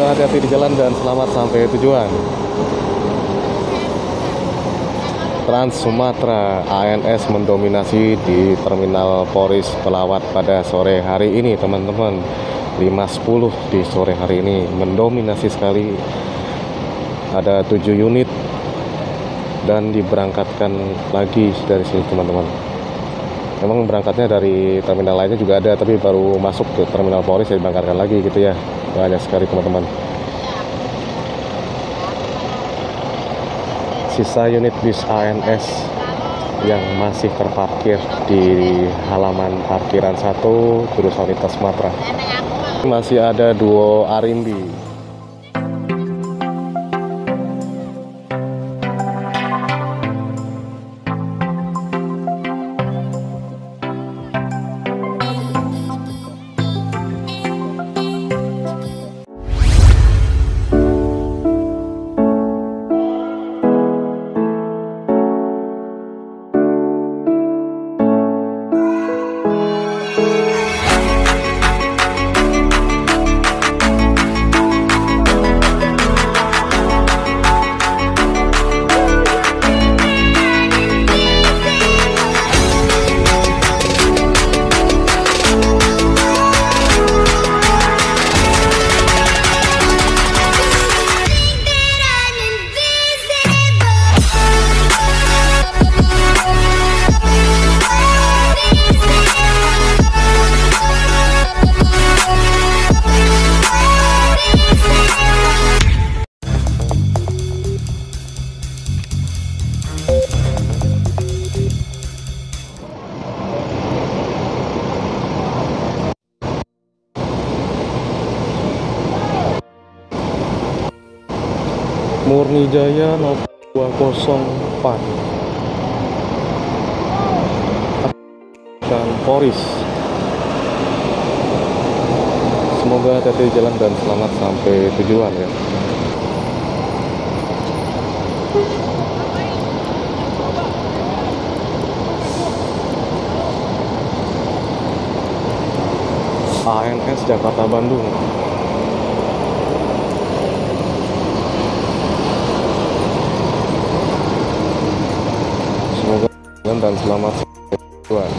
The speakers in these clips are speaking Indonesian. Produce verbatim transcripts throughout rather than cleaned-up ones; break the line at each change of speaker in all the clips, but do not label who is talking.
Semoga hati-hati di jalan dan selamat sampai tujuan. Trans Sumatera A N S mendominasi di Terminal Polris Pelawat pada sore hari ini, teman-teman. Lima sepuluh di sore hari ini mendominasi sekali. Ada tujuh unit dan diberangkatkan lagi dari sini, teman-teman. Memang berangkatnya dari terminal lainnya juga ada, tapi baru masuk ke Terminal Polris ya diberangkatkan lagi gitu ya. Banyak sekali, teman-teman. Sisa unit bis A N S yang masih terparkir di halaman parkiran satu jurusan Lintas Sumatera. Masih ada duo Arimbi. Murni Jaya dua nol empat dan Polris. Semoga hati-hati jalan dan selamat sampai tujuan ya. A N S Jakarta Bandung. Semoga dan selamat tujuan.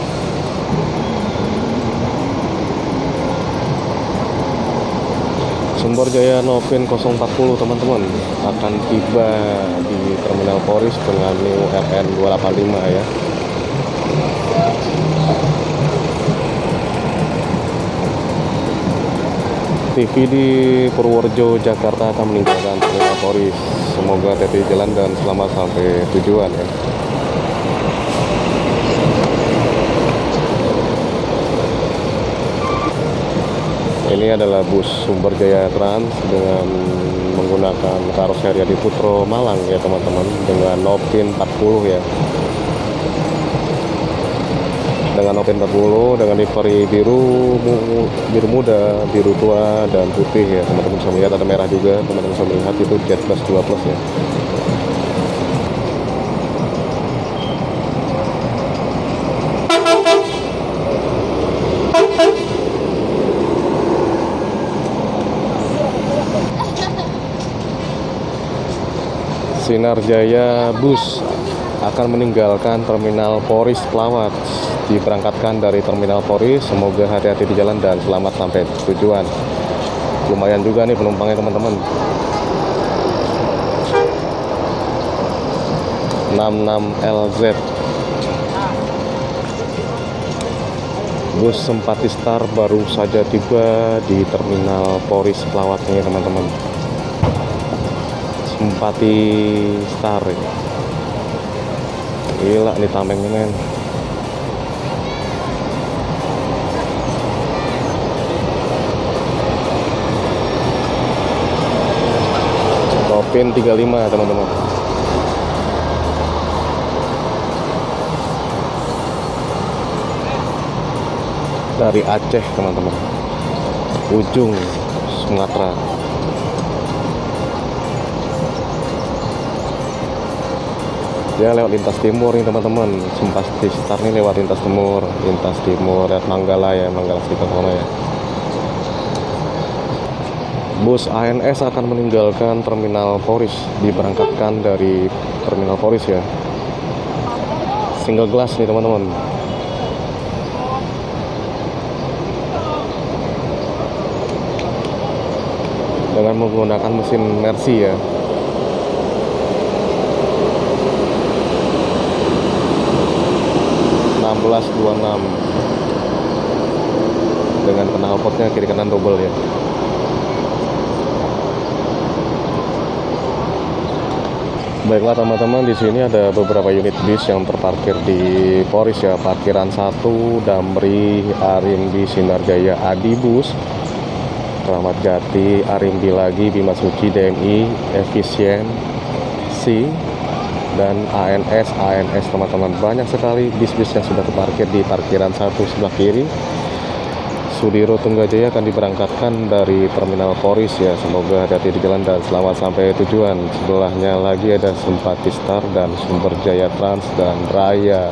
Sumber Jaya Novin nol empat nol teman-teman akan tiba di Terminal Polris dengan New R N dua delapan lima ya. T V di Purworejo, Jakarta akan meninggalkan Terminal Polris. Semoga hati-hati jalan dan selamat sampai tujuan ya. Ini adalah bus Sumber Jaya Trans dengan menggunakan karoseri Adi Putro Malang ya teman-teman, dengan Novin empat puluh ya. Dengan Novin empat puluh dengan livery biru biru muda, biru tua dan putih ya. Teman-teman bisa melihat ada merah juga, teman-teman bisa melihat itu Jet Plus dua plus ya. Sinar Jaya Bus akan meninggalkan Terminal Polris Pelawat, diberangkatkan dari Terminal Polris. Semoga hati-hati di jalan dan selamat sampai tujuan. Lumayan juga nih penumpangnya teman-teman. enam enam L Z bus Simpati Star baru saja tiba di Terminal Polris Pelawat ini teman-teman. Simpati Star ya. Gila nih tamengnya men. Novin tiga puluh lima teman-teman. Dari Aceh teman-teman, ujung Sumatera. Dia lewat lintas timur nih teman-teman. Simpati Star ini lewat lintas timur, lintas timur lewat Manggala ya, Manggala sekitar sana ya. Bus A N S akan meninggalkan Terminal Poris, diberangkatkan dari Terminal Poris ya. Single glass nih teman-teman. Dengan menggunakan mesin Mercy ya. enam belas dua puluh enam dengan knalpotnya kiri kanan double ya. Baiklah teman-teman, di sini ada beberapa unit bis yang terparkir di Poris ya. Parkiran satu, Damri, Arimbi, Sinarjaya, Adibus, Keramat Jati, Arimbi lagi, Bimasuci, D M I, Efisien, C, dan A N S. A N S teman-teman, banyak sekali bis-bis yang sudah terparkir di parkiran satu sebelah kiri. Sudiro Tunggajaya akan diberangkatkan dari Terminal Poris ya. Semoga hati-hati di jalan dan selamat sampai tujuan. Sebelahnya lagi ada Simpati Star dan Sumber Jaya Trans dan Raya.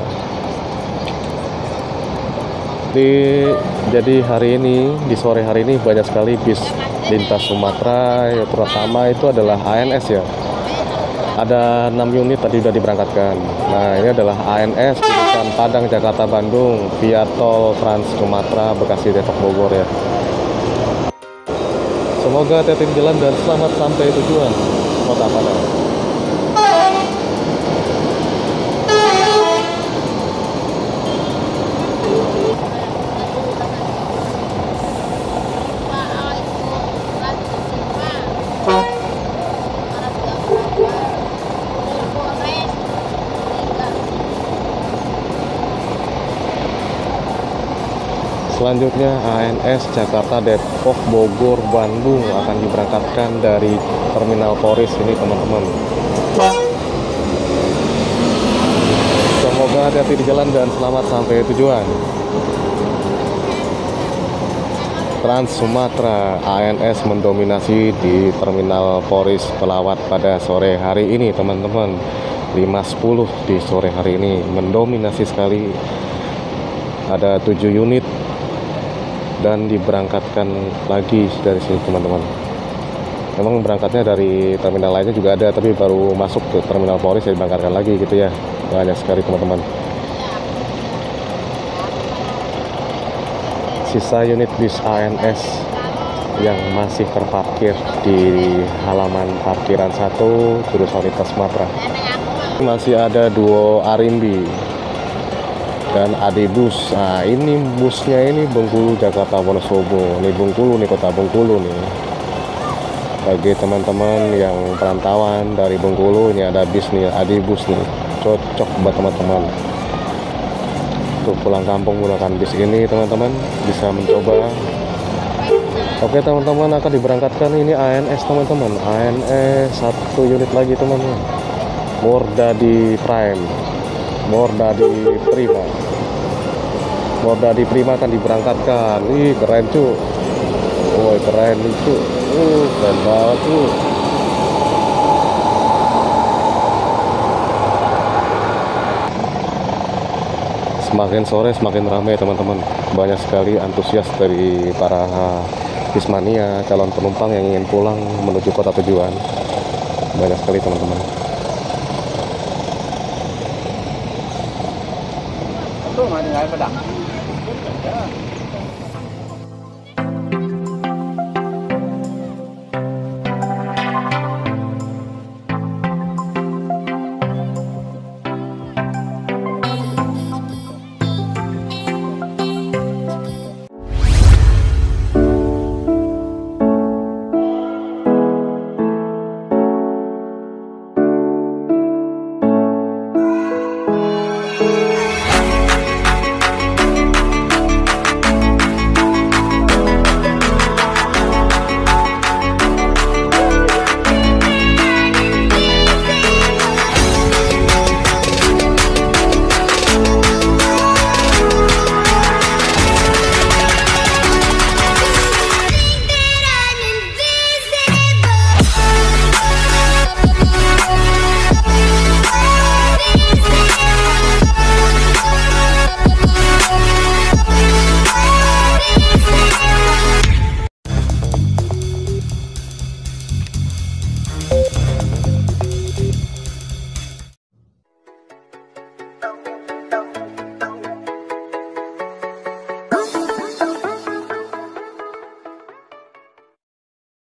Di, jadi hari ini, di sore hari ini banyak sekali bis lintas Sumatera ya, terutama itu adalah A N S ya. Ada enam unit tadi sudah diberangkatkan. Nah, ini adalah A N S jurusan Padang Jakarta Bandung via tol Trans Sumatera Bekasi Depok Bogor ya. Semoga hati-hati di jalan dan selamat sampai tujuan Kota Padang. Selanjutnya A N S Jakarta Depok Bogor Bandung akan diberangkatkan dari Terminal Poris ini teman-teman. Semoga hati-hati di jalan dan selamat sampai tujuan. Trans Sumatera A N S mendominasi di Terminal Poris Pelawat pada sore hari ini teman-teman. lima sepuluh di sore hari ini mendominasi sekali. Ada tujuh unit dan diberangkatkan lagi dari sini teman-teman. Memang berangkatnya dari terminal lainnya juga ada, tapi baru masuk ke Terminal Poris ya diberangkatkan lagi gitu ya. Banyak sekali teman-teman. Sisa unit bis A N S yang masih terparkir di halaman parkiran satu jurusan lintas Sumatera. Masih ada duo Arimbi dan Adibus. Nah, ini busnya ini Bengkulu Jakarta Wonosobo. Ini Bengkulu nih, kota Bengkulu nih. Bagi teman-teman yang perantauan dari Bengkulu, ini ada bis nih, Adibus nih. Cocok buat teman-teman. Untuk pulang kampung menggunakan bis ini teman-teman bisa mencoba. Oke teman-teman, akan diberangkatkan ini A N S teman-teman. A N S satu unit lagi teman-teman. Mordadi Prime. Mordadi Prima. Mordadi Prima akan diberangkatkan. Ih, keren cu. Woi, keren cu. Uh, keren banget cu. Semakin sore semakin ramai teman-teman. Banyak sekali antusias dari para bismania, calon penumpang yang ingin pulang menuju kota tujuan. Banyak sekali teman-teman.
Tuh, nggak ada pedang.